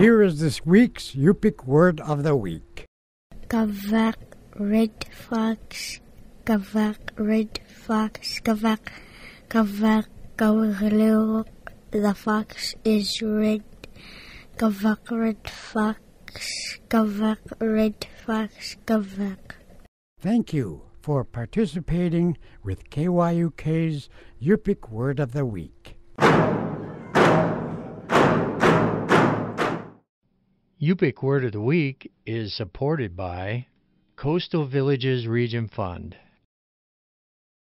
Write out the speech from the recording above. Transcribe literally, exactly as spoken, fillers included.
here is this week's Yupik word of the week. Kaviaq, red fox. Kaviaq, red fox. Kaviaq, Kaviaq, Kaviaq. The fox is red. Kaviaq, red fox. Kaviaq, red fox. Kaviaq. Thank you for participating with K Y U K's Yupik word of the week. Yupik Word of the Week is supported by Coastal Villages Region Fund.